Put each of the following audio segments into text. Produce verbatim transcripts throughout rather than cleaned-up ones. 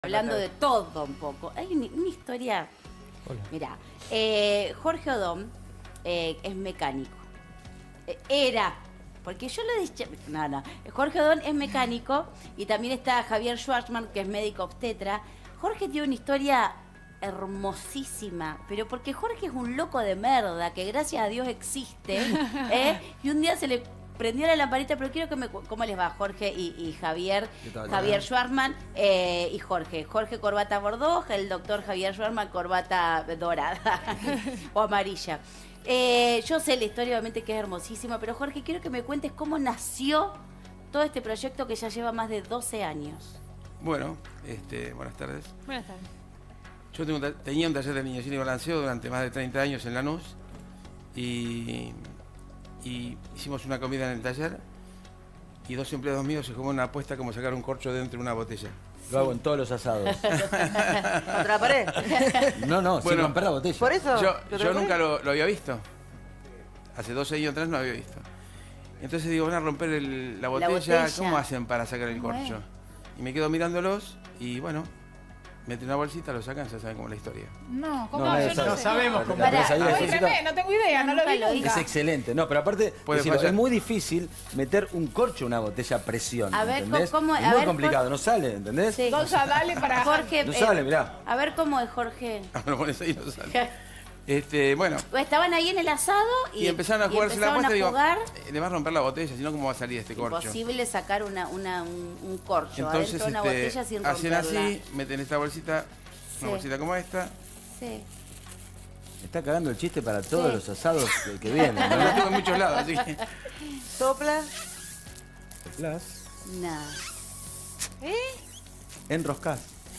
Hablando de todo un poco. Hay una, una historia... Mirá, eh, Jorge Odón eh, es mecánico. Eh, era, porque yo lo dije... No, no. Jorge Odón es mecánico y también está Javier Schwartzman, que es médico obstetra. Jorge tiene una historia hermosísima, pero porque Jorge es un loco de merda, que gracias a Dios existe, ¿eh? Y un día se le prendió la lamparita, pero quiero que me... ¿Cómo les va Jorge y, y Javier? Javier Schwartzman eh, y Jorge. Jorge corbata bordó, el doctor Javier Schwartzman corbata dorada o amarilla. Eh, yo sé la historia, obviamente, que es hermosísima, pero Jorge, quiero que me cuentes cómo nació todo este proyecto que ya lleva más de doce años. Bueno, este, buenas tardes. Buenas tardes. Yo tengo un tenía un taller de niñocino y balanceo durante más de treinta años en Lanús y, y hicimos una comida en el taller y dos empleados míos se jugaron una apuesta como sacar un corcho dentro de una botella. Lo hago en todos los asados. ¿Contra la pared? No, no, Bueno, sin romper la botella. Por eso. Yo, ¿Contra yo la pared? nunca lo, lo había visto. Hace doce años atrás no lo había visto. Entonces digo, van a romper el- la, botella, La botella. ¿cómo hacen para sacar el corcho? Bueno. Y me quedo mirándolos y bueno, meten una bolsita, lo sacan, ya saben cómo es la historia. No, ¿cómo? No, No, nadie yo sabe. no No sé. sabemos cómo- Pará. Pero ahí la Uy, bolsita tremendo, no tengo idea, no lo vi Nunca lo nunca. es excelente. No, pero aparte, Puede decirlo, fallar. es muy difícil meter un corcho en una botella a presión. A ver, ¿entendés? ¿cómo- es a muy ver, complicado, Jorge? no sale, ¿entendés? Sí. Gonza, dale para... Jorge, No eh, sale, mirá. a ver cómo es Jorge. Ah, lo pones ahí y no sale. Este, bueno, Estaban ahí en el asado y, y empezaron a y jugarse la empezaron apuesta y a digo, jugar. eh, le va a romper la botella, si no, ¿cómo va a salir este corcho? Imposible sacar una, una, un, un corcho Entonces, adentro de una este, botella sin hacen romperla. así, meten esta bolsita, Sí. una bolsita como esta. Sí. Está cagando el chiste para todos Sí. los asados que, que vienen. Lo ¿no? tengo en muchos lados, así que... Sopla. Soplás, No. ¿Eh? enroscás.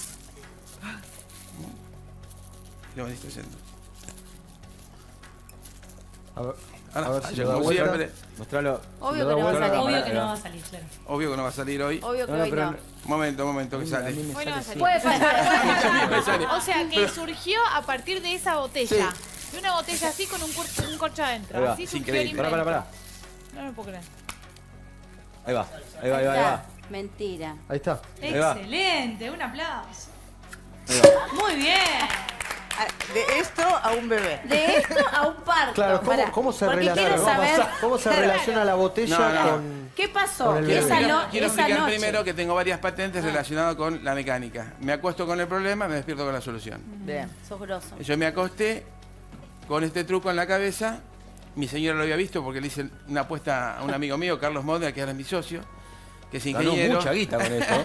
Lo van distrayendo. A ver, Ahora, a ver ah, si yo lo da como vuelta. siempre, Mostralo. Obvio Si lo que da no va a vuelta, salir. la Obvio cámara, que mirá. no va a salir, claro. obvio que no va a salir hoy. Obvio que No, no, hoy pero no. Momento, momento, que a sale. mí me Hoy no sale va a así. salir. Puede fallar. También me sale. O sea, que surgió a partir de esa botella. De una botella así con un, cor- un corcho Ahí adentro. va. Así Sin surgió el crédito. Pará, invento. pará, pará. No me puedo creer. Ahí va, ahí va, ahí va, ahí va. Mentira. Ahí está. Ahí va. Excelente, un aplauso. Ahí va. Muy bien. Ah, De esto a un bebé. De esto a un parto. Claro, ¿cómo, Pará, cómo se porque relaciona, quiero saber cómo se relaciona la botella No, no. con... qué pasó con el Quiero, bebé? esa, quiero- no- quiero esa explicar noche. primero que tengo varias patentes Ah. relacionadas con la mecánica. Me acuesto con el problema, me despierto con la solución. Bien. Sos grosso. Yo me acosté con este truco en la cabeza. Mi señora lo había visto porque le hice una apuesta a un amigo mío, Carlos Modena, que ahora es mi socio, que es Ganó ingeniero. mucha guita con esto.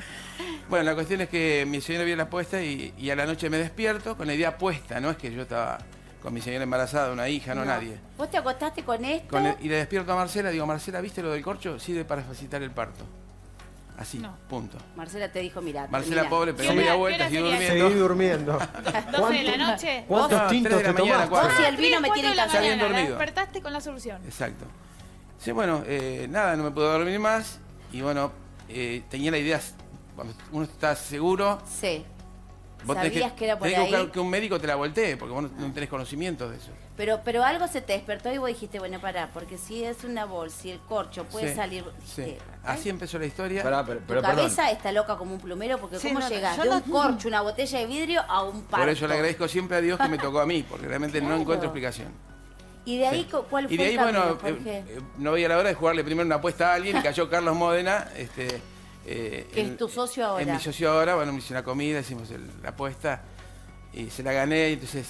Bueno, la cuestión es que mi señora vio la apuesta y, y a la noche me despierto con la idea puesta. No es que yo estaba con mi señora embarazada, una hija, no, nadie. ¿Vos te acostaste con esto? Con el- y le despierto a Marcela, digo, Marcela, ¿viste lo del corcho? Sirve para facilitar el parto. Así, No. punto. Marcela te dijo, mira. Marcela, mirá. pobre, pegó ¿Qué media hora- vuelta, qué siguió hora sería? Seguí durmiendo. durmiendo. doce de la noche. ¿Cuántos No, tintos tres de la te mañana, tomaste? cuatro. Vos y el vino me Tres, tienen cuatro de la cansado. Bien mañana, la dormido. despertaste con la solución. Exacto. Sí, bueno, eh, nada, no me puedo dormir más. Y bueno, eh, tenía la idea, cuando uno está seguro, Sí. vos tenés Sabías que era por tenés que ahí. buscar que un médico te la voltee, porque vos no, no tenés conocimiento de eso. Pero, pero algo se te despertó y vos dijiste, bueno, pará, porque si es una bolsa, si el corcho puede Sí, salir... sí. dijiste, Así empezó la historia. Pará, pero, Tu pero perdón. cabeza está loca como un plumero, porque Sí, ¿cómo no, no, llegás yo de no- un corcho, una botella de vidrio, a un parto? Por eso le agradezco siempre a Dios que me tocó a mí, porque realmente no Claro. encuentro explicación. Y de ahí, Sí. cu- ¿cuál fue Y de ahí, el camino, bueno, Jorge? eh, eh, no veía la hora de jugarle primero una apuesta a alguien y cayó Carlos Modena. Este, eh, Que en- es tu socio ahora. Es mi socio ahora. Bueno, me hice una comida, hicimos el- la apuesta y se la gané. Entonces,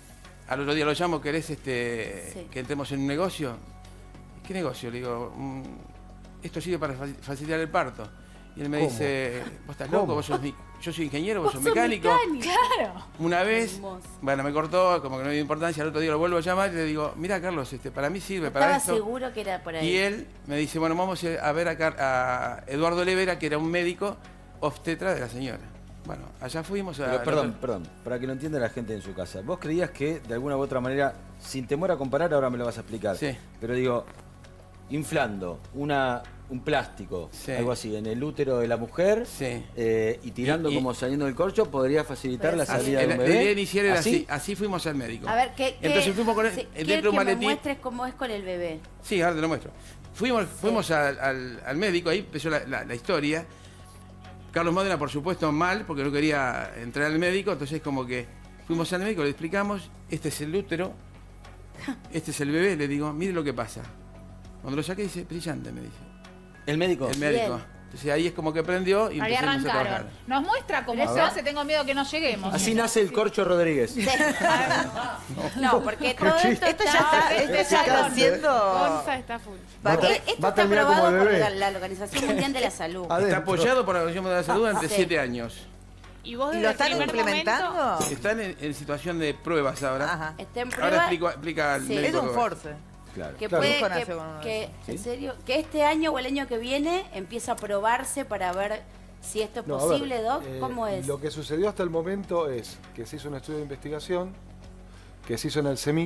al otro día lo llamo, ¿querés este, Sí. que entremos en un negocio? ¿Qué negocio? Le digo, "Mm, esto sirve para faci- facilitar el parto. Y él me ¿Cómo? dice, ¿vos estás ¿Cómo? loco? ¿Vos sos mi- yo soy ingeniero, vos, Vos sos sos mecánico. Claro. Una vez, Hermoso. bueno, me cortó, como que no me dio importancia, al otro día lo vuelvo a llamar y le digo, mira Carlos, este, para mí sirve para Estaba esto. seguro que era por ahí. Y él me dice, bueno, vamos a ver a, Car- a Eduardo Levera, que era un médico obstetra de la señora. Bueno, allá fuimos a... Pero, perdón, perdón, para que lo entienda la gente en su casa. Vos creías que de alguna u otra manera, sin temor a comparar, ahora me lo vas a explicar. Sí. Pero digo, inflando una, un plástico, Sí. algo así, en el útero de la mujer Sí. eh, y tirando Y- y- como saliendo del corcho, podría facilitar la Así. salida Así, de un la- la bebé. idea inicial era así, ¿Así? así fuimos al médico. A ver, ¿qué, qué Entonces fuimos con él, sí, dentro quiero de un que me maletín. muestres cómo es con el bebé. Sí, ahora te lo muestro. Fuimos, fuimos al, al- al médico, ahí empezó la, la- la historia. Carlos Módena, por supuesto, mal, porque no quería entrar al médico, entonces como que fuimos al médico, le explicamos, este es el útero, este es el bebé, le digo, mire lo que pasa. Cuando lo saqué dice, brillante, me dice. ¿El médico? El médico. Bien. Entonces ahí es como que prendió y Ahí empezamos a arrancaron. trabajar. Nos muestra cómo se hace, tengo miedo que no lleguemos. Así nace el Corcho Rodríguez. Sí. No, porque todo esto, Esto ya está, esto ya está haciendo... Gonza está full. Va a Porque ter- esto va a está terminar como aprobado por bebé. la, la Organización Mundial de la Salud. Adentro. Está apoyado por la Organización Mundial de la Salud durante Sí. siete años. ¿Y vos ¿Y desde lo el están primer implementando? momento? Están en, en situación de pruebas ahora. Ajá. Está en Ahora prueba explico, explica el Sí. médico Es un lo que va. force. Claro. que Claro. puede, Mi hijo que, nació con uno de que- ¿Sí? en serio, que este año o el año que viene empieza a probarse para ver si esto es No, a ver, posible, Doc. eh, ¿Cómo es? Lo que sucedió hasta el momento es que se hizo un estudio de investigación, que se hizo en el CEMIC,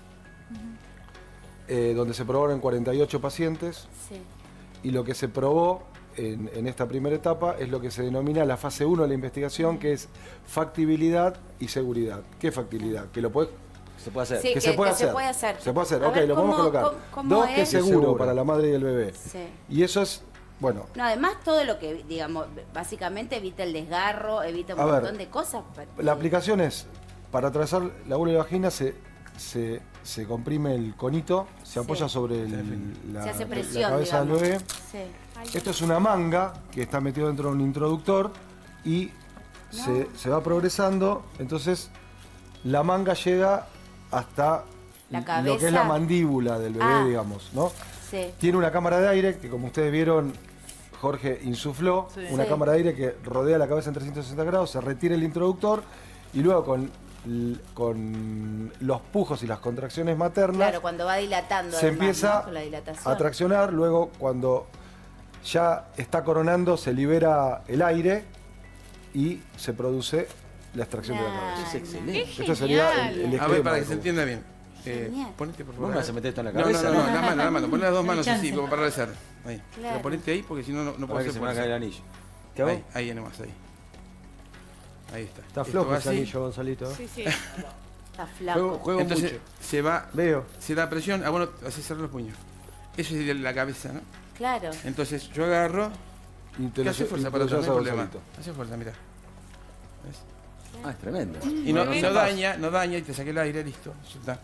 eh, donde se probaron cuarenta y ocho pacientes, Sí. y lo que se probó en, en esta primera etapa es lo que se denomina la fase uno de la investigación, que es factibilidad y seguridad. ¿Qué es factibilidad? Que lo puede, Se puede hacer. Sí. que, que- se puede que se hacer. puede hacer. Se puede hacer, A ok, ver, lo podemos ¿cómo- colocar. cómo- cómo Dos, que es? es seguro, Seguro. para la madre y el bebé. Sí. Y eso es, bueno, No, además todo lo que, digamos, básicamente evita el desgarro, evita un A ver, montón de cosas. la aplicación es, para atravesar la bola de vagina se, se, se comprime el conito, se Sí. apoya sobre el- la, Se hace la presión, cabeza digamos. del bebé. Sí. Esto es una manga que está metido dentro de un introductor y se, se va progresando, entonces la manga llega hasta La lo que es la cabeza. mandíbula del bebé, Ah. digamos, ¿no? Sí. Tiene una cámara de aire que, como ustedes vieron, Jorge insufló, Sí. una Sí. cámara de aire que rodea la cabeza en trescientos sesenta grados, se retira el introductor y luego con, l- con los pujos y las contracciones maternas Claro, cuando va dilatando. se además, empieza ¿no? Con la dilatación. a traccionar, luego cuando ya está coronando se libera el aire y se produce la extracción de la Nah, cabeza. Es nah. excelente. ¡Qué Esto sería el, el genial! A ver, para que esquema. se entienda bien. Eh, Genial. ponete, por ¿Vos favor. me vas a meter esto en la No, cabeza? no, no, no, la mano, la mano. Pon las dos manos chance. así, como para rezar. Ahí. Claro. Pero ponete ahí porque si no, no, no Para puedo que hacer se me va a caer el fuerza. anillo. ¿Qué hago? Ahí, ahí nomás, ahí. Ahí está. Está Esto flojo va ese así. anillo, Gonzalito. ¿eh? Sí, sí. Está Juego, flaco. juego Entonces mucho. se va, Veo. se da presión. Ah, bueno, así cerrar los puños. Eso es la cabeza, ¿no? Claro. Entonces yo agarro. Y te ¿Qué lo hace lle- fuerza y para te lo otro? No hay llevas a problema. Gonzalito. Hace fuerza, mira. ¿Ves? Ah, es tremendo. Y no, Muy y bien. no daña, no daña y te saqué el aire, listo. Ya está.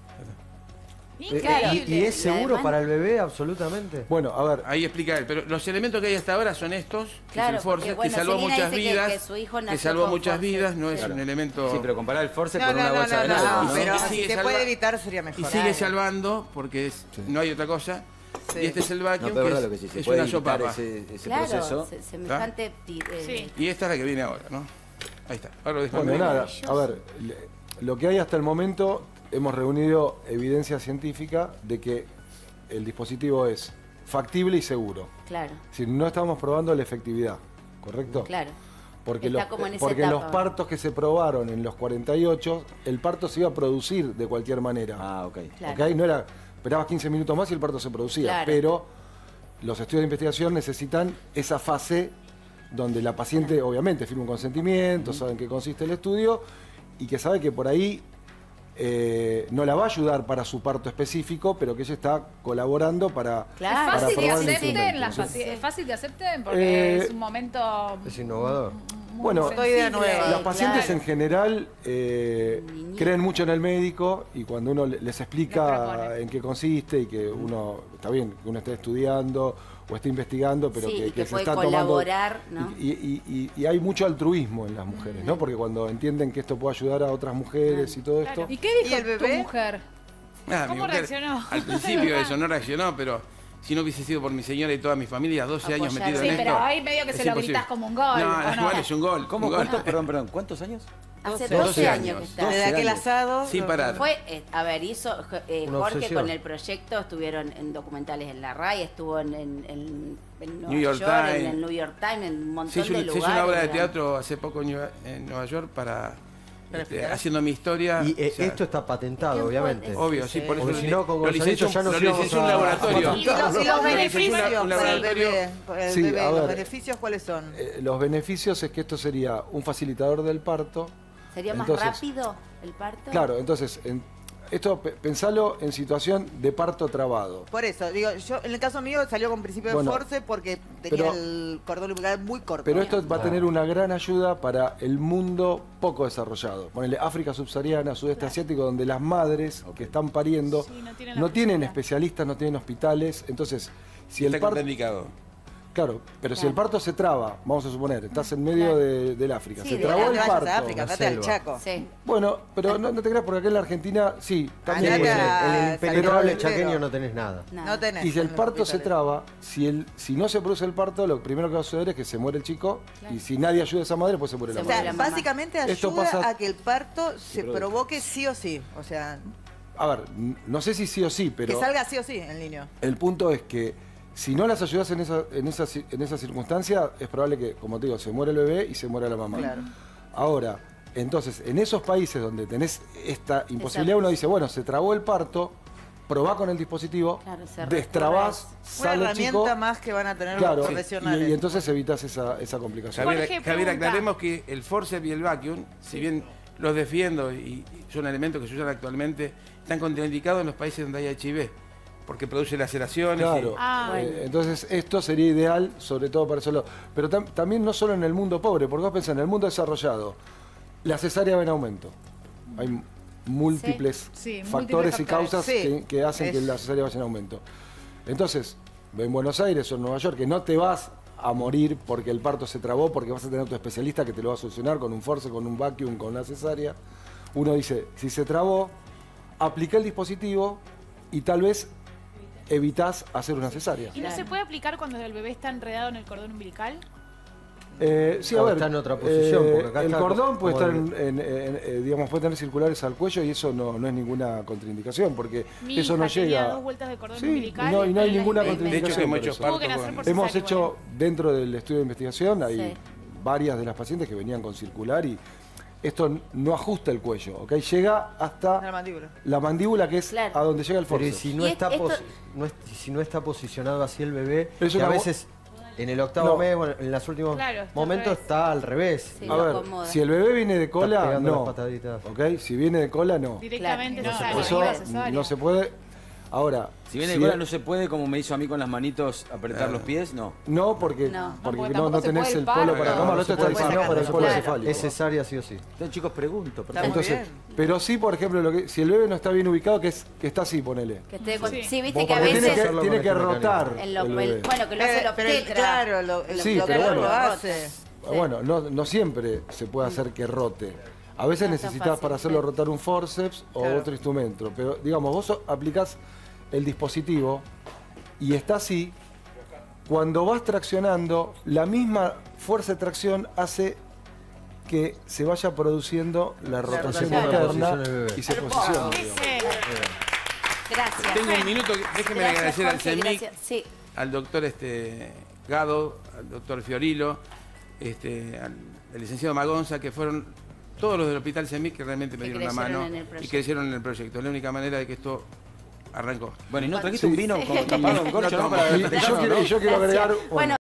Eh, Claro. ¿Y, y es Y seguro además- para el bebé absolutamente? Bueno, a ver, Ahí explica él, pero los elementos que hay hasta ahora son estos, que Claro, es el Force, porque, bueno, que salvó Celina muchas dice que- vidas, que su hijo que nació salvó con muchas Force. vidas, no es Sí. un elemento... Sí, pero comparar el Force No, con no, una no, bolsa no, de no, helado, no, ¿no? pero Y si sigue se salva- puede evitar sería Y mejor. sigue salvando porque es, Sí. no hay otra cosa. Sí. Y este es el No, vacuum, pero que verdad es, lo que sí, se es puede una evitar sopapa. ese, ese Claro, proceso. se- semejante... ti- eh, Sí. Y esta es la que viene ahora, ¿no? Ahí está. Ahora lo dejo bueno, en nada, maravilloso. a ver, le- lo que hay hasta el momento, hemos reunido evidencia científica de que el dispositivo es factible y seguro. Claro, Es decir, no estamos probando la efectividad, ¿correcto? claro. Porque, Está los, como en esa porque en los etapa. partos que se probaron en los cuarenta y ocho, el parto se iba a producir de cualquier manera. Ah, ok. Claro. ¿Ok? No era, esperabas quince minutos más y el parto se producía. Claro. Pero los estudios de investigación necesitan esa fase donde la paciente obviamente firma un consentimiento, sabe en qué consiste el estudio y que sabe que por ahí eh, no la va a ayudar para su parto específico, pero que ella está colaborando para, Claro. Es fácil para de probar el acepten, instrumento, las ¿sí? paci- es fácil de acepten porque Eh, es un momento Es innovador. muy Bueno, sensible. idea nueva. Las pacientes claro. en general eh, Niñez. creen mucho en el médico y cuando uno le- les Les explica propone. en qué consiste y que uno, está bien, que uno esté estudiando o esté investigando, pero Sí, que, y que se puede está tomando... colaborar, ¿no? Y, y- y- y hay mucho altruismo en las mujeres, ¿no? Porque cuando entienden que esto puede ayudar a otras mujeres y todo Claro. esto... ¿Y qué dijo ¿Y el tu bebé? mujer? Ah, mi ¿Cómo mujer, reaccionó? Al principio eso, no reaccionó, pero si no hubiese sido por mi señora y toda mi familia, doce años Apoyar. metido Sí, en esto. pero ahí medio que es se lo imposible. gritas como un gol, No, ¿o no? igual es un gol. ¿Cómo? un gol. ¿Cuántos, perdón, perdón, ¿cuántos años? Hace doce doce años. años que está. doce Desde aquel años. asado. Sin parar. Fue, eh, a ver, hizo eh, Una Jorge obsesión. con el proyecto, estuvieron en documentales en la R A I, estuvo en, en, en- en Nueva New York York, Times. en el New York Times, en un montón Se hizo, de un- se lugares. hizo una obra de digamos. teatro hace poco en Nueva, en Nueva York para ¿Para este, explicar? haciendo mi historia. Y eh, o sea, esto está patentado, ¿Quién fue? obviamente. Es- obvio, sí, sí. por eso Porque lo si li- no, con lo Gonzalito licenció ya nos lo íbamos licenció un a- laboratorio. ¿Y los, y los Lo licenció beneficios un para el laboratorio. bebé? Para el Sí, bebé, a ¿los ver. beneficios cuáles son? Eh, los beneficios es que esto sería un facilitador del parto. ¿Sería más Entonces, rápido el parto? Claro, entonces, en- esto pe- pensalo en situación de parto trabado. Por eso, digo, yo en el caso mío salió con principio Bueno, de force porque tenía pero- el cordón umbilical muy corto. Pero esto va a tener una gran ayuda para el mundo poco desarrollado. Ponele África subsahariana, sudeste asiático, donde las madres que están pariendo Sí, no tienen la no tienen posibilidad. especialistas, no tienen hospitales. Entonces, si el Está parto... contraindicado. Claro, pero si Claro. el parto se traba, vamos a suponer, estás en medio Claro. de, del África, Sí, se de trabó la- el no vayas parto. a África, andate al selva. Chaco. Sí. Bueno, pero no, no te creas porque acá en la Argentina sí, también. Andate puede ser. a- En el San impenetrable Pedro. chaqueño no tenés nada. Nada. No tenés. Y si el en los parto se hospitales. traba, si, el, si no se produce el parto, lo primero que va a suceder es que se muere el chico y si nadie ayuda a esa madre, pues se muere Se la O muere madre. sea, la mamá. básicamente Esto ayuda pasa- a que el parto se pero- provoque sí o sí. O sea, A ver, n- no sé si sí o sí, pero que salga sí o sí el niño. el punto es que si no las ayudas en esa, en esa, ci- en esa circunstancia, es probable que, como te digo, se muere el bebé y se muera la mamá. Claro. Ahora, entonces, en esos países donde tenés esta imposibilidad, uno dice, bueno, se trabó el parto, probá con el dispositivo, Claro, se destrabás, Una sale el herramienta chico, más que van a tener claro, los y, profesionales. y entonces evitas esa, esa complicación. Jorge, Javier, Javier, pregunta. aclaremos que el forceps y el vacuum, si bien los defiendo y y son elementos que se usan actualmente, están contraindicados en los países donde hay H I V, porque produce laceraciones. Claro, y- Ah, eh, bueno. entonces esto sería ideal, sobre todo para eso. Pero tam- también no solo en el mundo pobre, porque vos pensás, en el mundo desarrollado, la cesárea va en aumento. Hay m- múltiples Sí, múltiples factores y factores. causas Sí, que, que hacen que es- la cesárea vaya en aumento. Entonces, en Buenos Aires o en Nueva York, que no te vas a morir porque el parto se trabó, porque vas a tener tu especialista que te lo va a solucionar con un force, con un vacuum, con la cesárea. Uno dice, si se trabó, aplica el dispositivo y tal vez evitás hacer una cesárea. ¿Y no se puede aplicar cuando el bebé está enredado en el cordón umbilical? Eh, sí, a O ver, está en otra posición, eh, porque acá el está cordón puede como estar, el- en, en- en- eh, digamos, puede tener circulares al cuello y eso no, no es ninguna contraindicación, porque Mi eso hija no tenía llega. dos vueltas de cordón Sí, umbilical. y no, y no hay la- ninguna de- de hecho, contraindicación. hemos por hecho eso. Tuvo que parto nacer con- por Hemos cesárea hecho igual. dentro del estudio de investigación, hay Sí. varias de las pacientes que venían con circular y esto no ajusta el cuello, ¿ok? Llega hasta La mandíbula. la mandíbula, que es Claro. a donde llega el Pero y forceps. si no, Y está esto- posi- no es- si no está posicionado así el bebé, Es que una a bo- veces en el octavo No. mes, bueno, en los últimos Claro, está al momentos revés. está al revés. Sí. A lo ver, acomoda. si el bebé viene de cola, pegando no. las pataditas. ¿Ok? Si viene de cola, no. Directamente Claro, se no sale. se Eso iba a cesárea. no se puede. Ahora, Si viene de si cola es- no se puede, como me hizo a mí con las manitos, apretar los pies, no. No, porque No. porque No, no, porque no, tampoco se tenés puede el el polo parto. para No, cama, no lo se otro está puede diseñado sacar, para el no, polo claro. cefálico. Es cesárea sí o sí. Entonces, chicos, pregunto. Está muy Entonces, bien. pero sí, por ejemplo, lo que, si el bebé no está bien ubicado, que es que está así, ponele. Que esté con- Sí. sí. viste Vos que a porque veces tiene que, Hacerlo tiene con que este rotar. mecanismo. en lo- el el- bebé. bueno, que lo hace el Pero, pero el- obstetra. claro, lo, el Sí, pero obstetra bueno. lo hace. Bueno, no, no siempre se puede hacer que rote. A veces No es tan necesitas fácil, para hacerlo sí. rotar un forceps o Claro. otro instrumento. Pero digamos, vos aplicás el dispositivo y está así. Cuando vas traccionando, la misma fuerza de tracción hace que se vaya produciendo la rotación rotación. interna Posición del bebé. y se posiciona. Sí, digamos. sí. Gracias. Tengo un minuto, que- déjeme Gracias, agradecer al Jorge, CEMIC, gracias. Sí. al doctor este, Gado, al doctor Fiorilo, este, al, al licenciado Magonza, que fueron todos los del Hospital CEMIC que realmente me Que dieron la creyeron mano en el y proyecto. crecieron en el proyecto. Es la única manera de que esto arrancó. Bueno, ¿y no trajiste Sí. un vino con tapado en corcho, no? Para Y, y yo festejarlo, quiero, ¿no? y yo quiero agregar, Gracias. Bueno,